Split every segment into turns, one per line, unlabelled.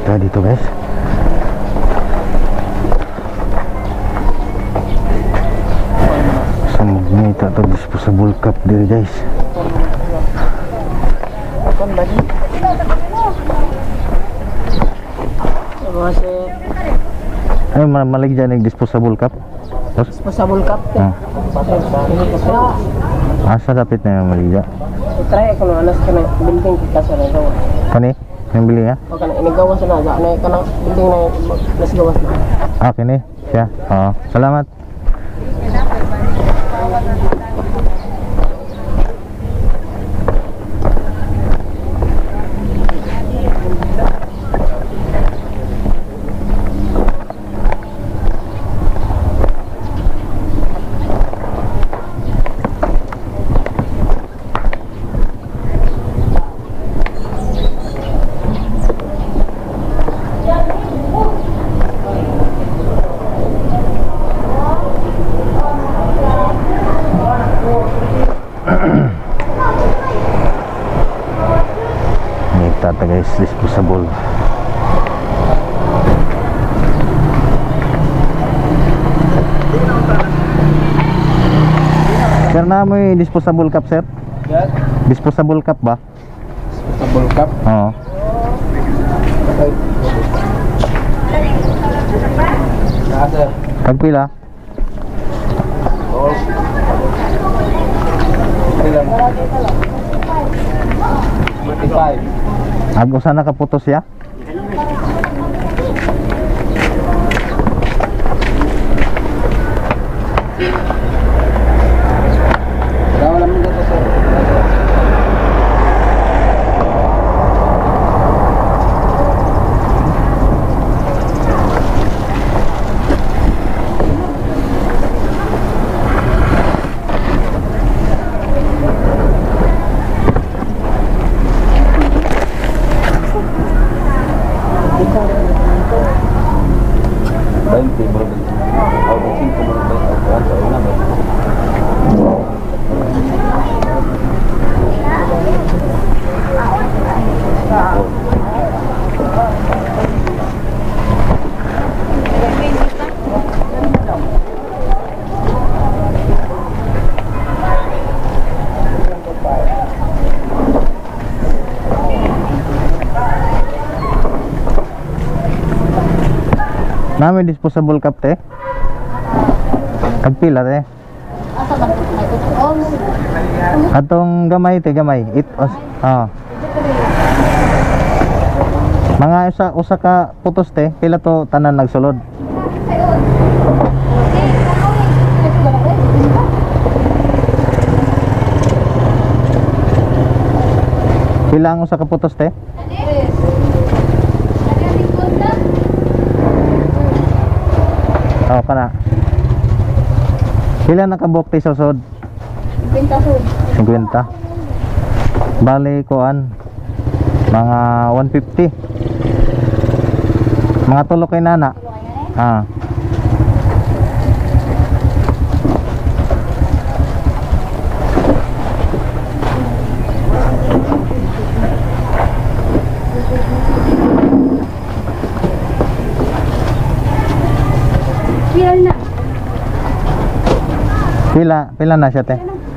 tayo dito guys. So magmita to disposable cup diri guys. Ay malig dyan yung disposable cup.
Disposable cup.
Asa dapit na yung malig dyan?
Try ko na anas ka na building kita sa nagawa.
Kani? Yung bili nga?
O kana inagawa sa naga na kana building na nasgawas na.
Ah, kini? Siya? Oo. Salamat. Tata guys, disposable. Sir, na mo yung disposable cup, sir?
Yes.
Disposable cup ba?
Disposable cup.
Oo.
Nasa.
Pagpila?
Oh. Ilan? 45.
Ag usa nakaputos ya?
Wala naman dito sir.
Namin disposable cup te. Kagpila te. Atong gamay te, gamay. Mga usa ka putos te, pila to tanan nagsulod. Pila ang usa ka putos te? Oh, kana. Pila nakabuk ti susod? 50 sud. 50. Bali kuan mga 150. Mga tulo kay nana. Ah. Pila na siya te?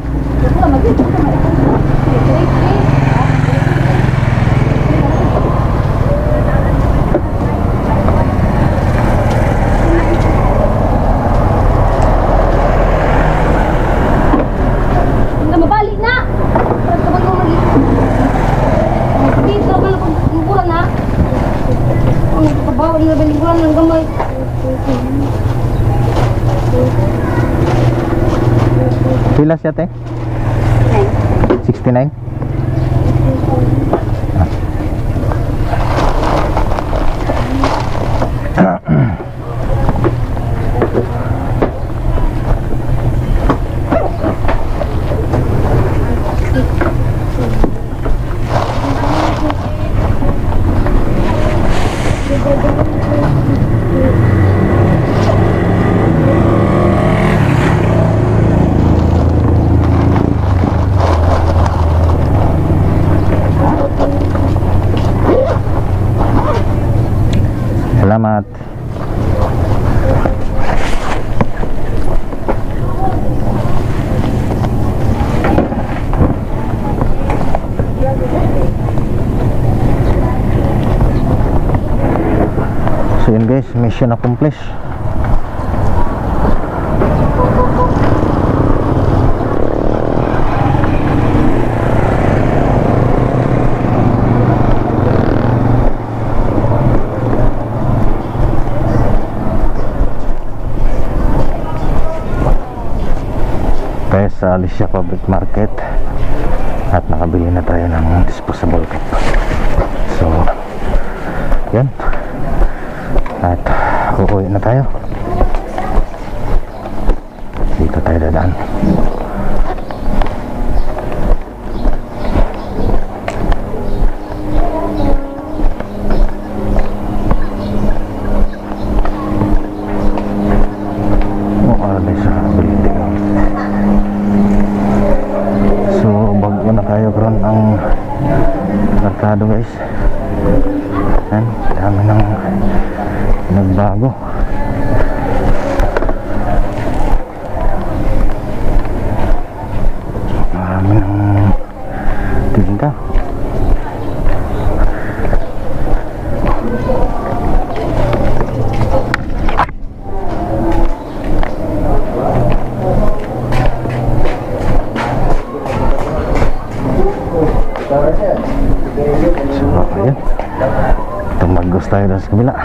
Mabalik na. Dito ka lang kurang na. Ang kabaw na baliguran ng gamay.
Pila siya te? 69. Salamat. So yun guys, mission accomplished. Tayo sa Alicia Public Market at nakabili na tayo ng disposable cup. So yan, at uuwi na tayo. Dito tayo dadaan. Ang merkado guys, yan, dami ng nagbago. Marami ng tinda. So, ayan. Tumagos tayo doon sa kabila.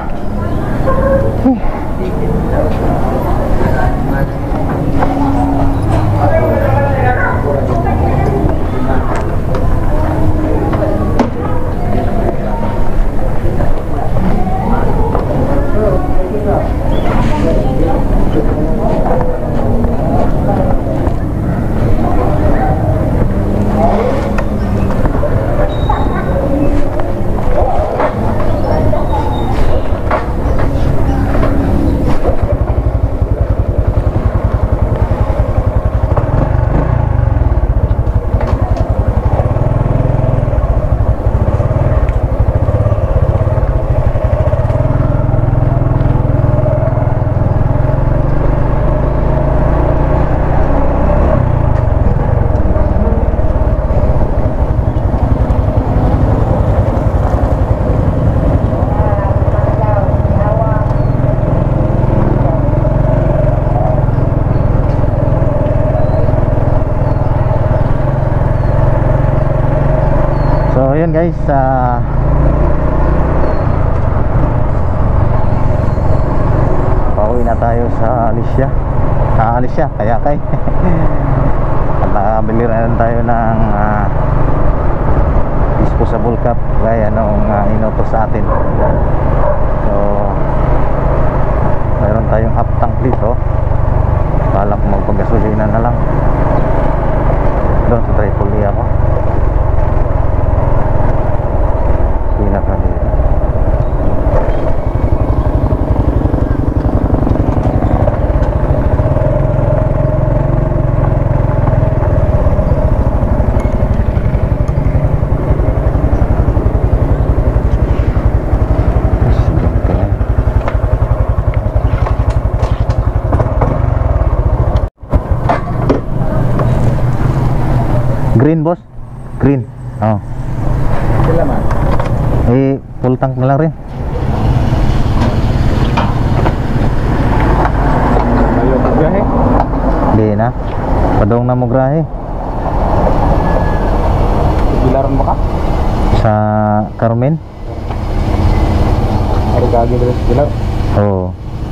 So ayan guys, pauwi na tayo sa Alicia. Alicia, Kayakay. At nakabili na rin tayo ng disposable cup gaya nung inutos sa atin. So mayroon tayong half tank dito. Balak magpagasolina na lang. Doon sa Tripoli ako. Pinaka dito. Green boss? Green. Oh. Full tank na lang rin.
Ayaw mo grahe?
Hindi na. Padong na mo grahe.
Gilaran mo ka?
Sa Carmen?
Ada gagi dari gilar?
Oo.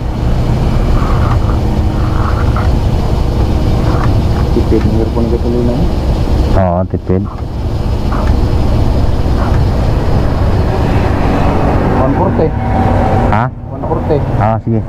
Tipid ng earphone ka tuloy na.
Oo, tipid.
140.
Ha?
140.
Ah, sige.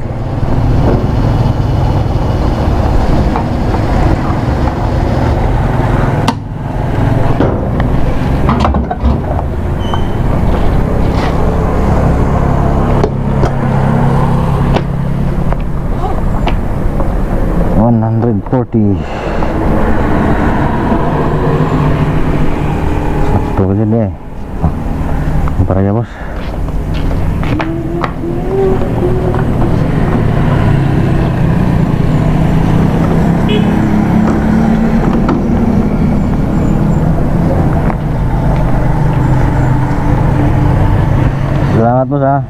$140. Sakto ka dyan eh. Para ya bos. Salamat boss ha.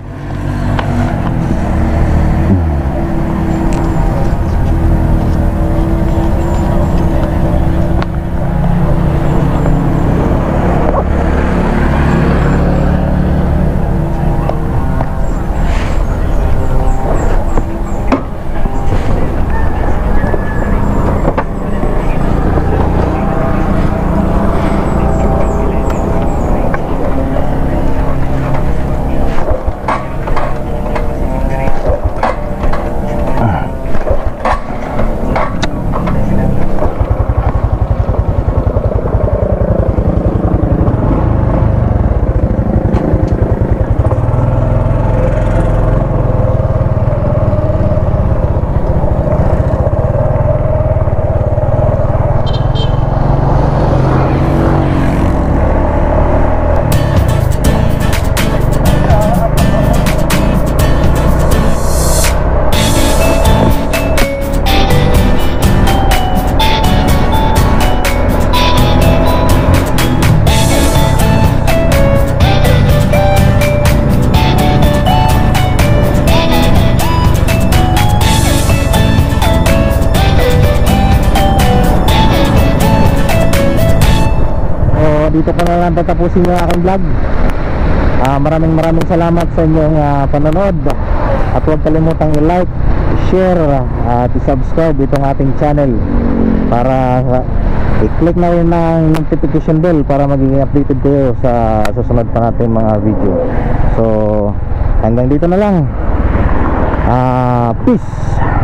Dito ko na lang tatapusin yung aking vlog. Maraming salamat sa inyong panonood. At huwag kalimutang i-like, i-share at i-subscribe itong ating channel para i-click na rin ng notification bell para maging updated kayo sa susunod pa nating mga video. So hanggang dito na lang. Peace.